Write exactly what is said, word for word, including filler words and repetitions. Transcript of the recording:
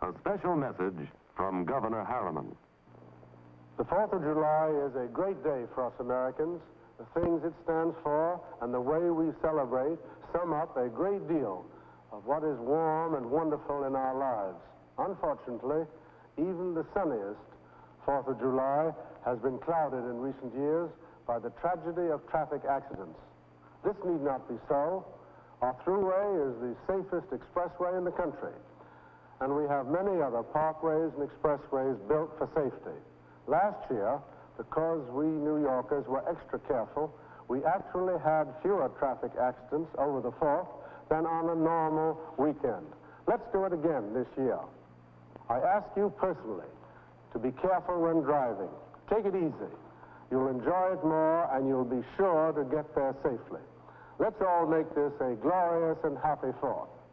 A special message from Governor Harriman. The fourth of July is a great day for us Americans. The things it stands for and the way we celebrate sum up a great deal of what is warm and wonderful in our lives. Unfortunately, even the sunniest fourth of July has been clouded in recent years by the tragedy of traffic accidents. This need not be so. Our thruway is the safest expressway in the country, and we have many other parkways and expressways built for safety. Last year, because we New Yorkers were extra careful, we actually had fewer traffic accidents over the fourth than on a normal weekend. Let's do it again this year. I ask you personally to be careful when driving. Take it easy. You'll enjoy it more, and you'll be sure to get there safely. Let's all make this a glorious and happy fourth.